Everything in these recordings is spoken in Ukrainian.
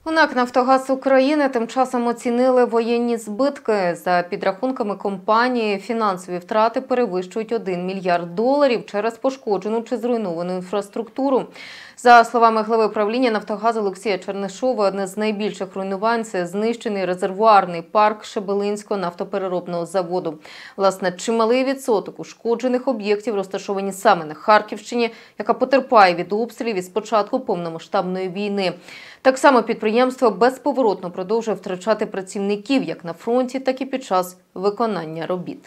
У НАК «Нафтогаз України» тим часом оцінили воєнні збитки. За підрахунками компанії, фінансові втрати перевищують $1 мільярд через пошкоджену чи зруйновану інфраструктуру. За словами глави правління «Нафтогазу» Олексія Чернишова, одне з найбільших руйнувань – це знищений резервуарний парк Шебелинського нафтопереробного заводу. Власне, чималий відсоток ушкоджених об'єктів розташовані саме на Харківщині, яка потерпає від обстрілів із початку повномасштабної війни. Так само підприємство безповоротно продовжує втрачати працівників як на фронті, так і під час виконання робіт.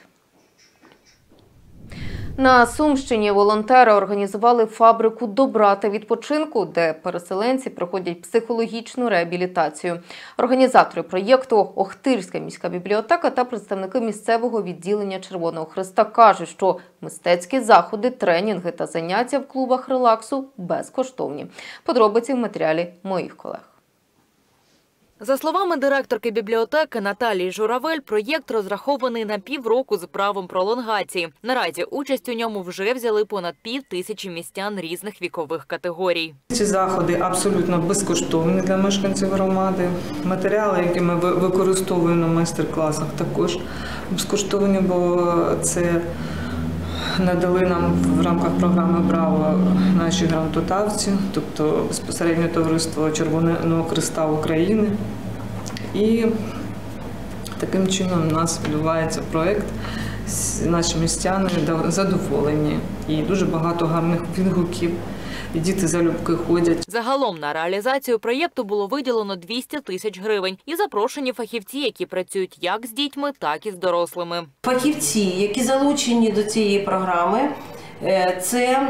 На Сумщині волонтери організували фабрику добра та відпочинку, де переселенці проходять психологічну реабілітацію. Організатори проєкту – Охтирська міська бібліотека та представники місцевого відділення Червоного Хреста кажуть, що мистецькі заходи, тренінги та заняття в клубах релаксу безкоштовні. Подробиці в матеріалі моїх колег. За словами директорки бібліотеки Наталії Журавель, проєкт розрахований на півроку з правом пролонгації. Наразі участь у ньому вже взяли понад 5000 містян різних вікових категорій. Ці заходи абсолютно безкоштовні для мешканців громади. Матеріали, які ми використовуємо на майстер-класах, також безкоштовні, бо це надали нам в рамках програми «Браво» наші грантодавці, тобто безпосередньо товариство Червоного Хреста України. І таким чином у нас відбувається проєкт, наші містяни задоволені і дуже багато гарних відгуків. І діти залюбки ходять. Загалом на реалізацію проєкту було виділено 200 тисяч гривень. І запрошені фахівці, які працюють як з дітьми, так і з дорослими. Фахівці, які залучені до цієї програми, це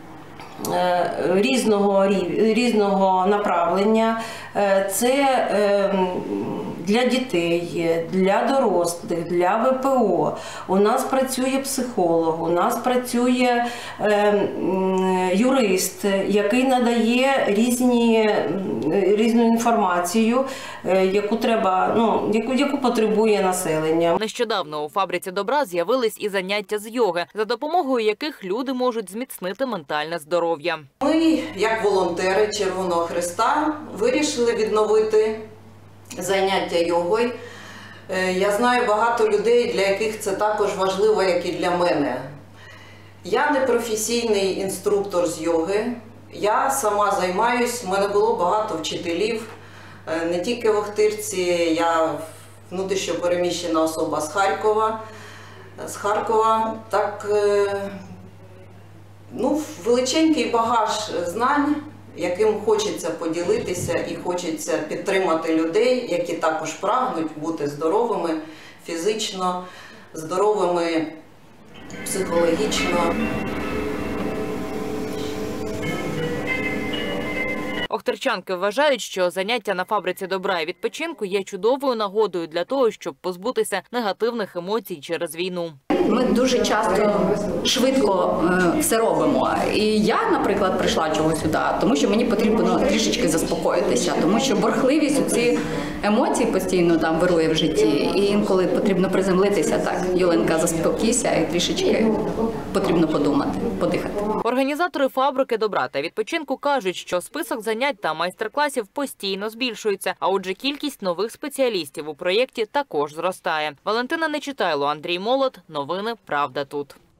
різного направлення, це для дітей, для дорослих, для ВПО. У нас працює психолог, у нас працює юрист, який надає різну інформацію, яку потребує населення. Нещодавно у фабриці добра з'явились і заняття з йоги, за допомогою яких люди можуть зміцнити ментальне здоров'я. Ми, як волонтери Червоного Хреста, вирішили відновити заняття йогою. Я знаю багато людей, для яких це також важливо, як і для мене. Я не професійний інструктор з йоги, я сама займаюсь, у мене було багато вчителів, не тільки в Охтирці, я внутрішньо переміщена особа з Харкова. Так, величенький багаж знань, яким хочеться поділитися і хочеться підтримати людей, які також прагнуть бути здоровими фізично, здоровими психологічно. Охтирчанки вважають, що заняття на фабриці добра і відпочинку є чудовою нагодою для того, щоб позбутися негативних емоцій через війну. Ми дуже часто швидко все робимо. І я, наприклад, прийшла чого сюди, тому що мені потрібно трішечки заспокоїтися, тому що борхливість, ці емоції постійно там вирує в житті. І інколи потрібно приземлитися так. Юленька, заспокійся і трішечки потрібно подумати, подихати. Організатори фабрики добра та відпочинку кажуть, що список занять та майстер-класів постійно збільшується, а отже кількість нових спеціалістів у проєкті також зростає. Валентина Нечитайло, Андрій Молод. Новини «Правда тут».